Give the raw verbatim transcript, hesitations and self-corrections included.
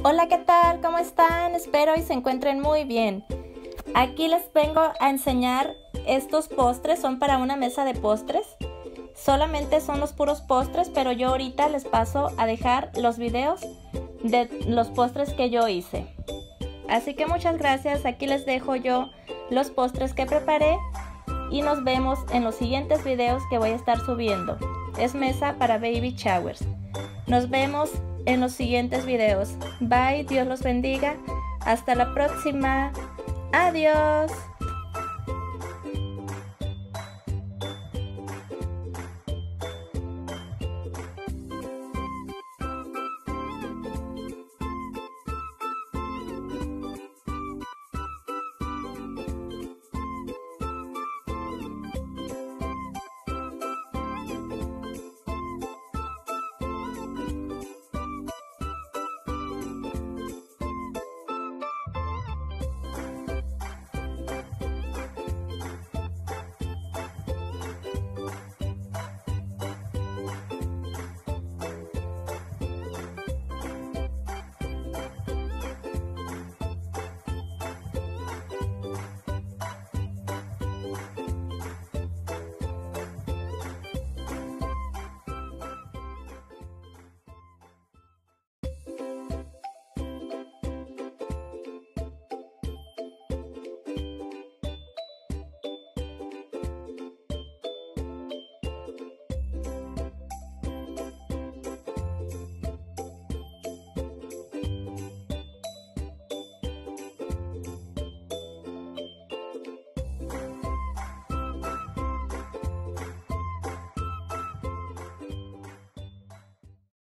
Hola, ¿qué tal? ¿Cómo están? Espero y se encuentren muy bien. Aquí les vengo a enseñar estos postres, son para una mesa de postres. Solamente son los puros postres, pero yo ahorita les paso a dejar los videos de los postres que yo hice. Así que muchas gracias, aquí les dejo yo los postres que preparé y nos vemos en los siguientes videos que voy a estar subiendo. Es mesa para baby showers. Nos vemos en los siguientes videos. Bye, Dios los bendiga. Hasta la próxima. Adiós.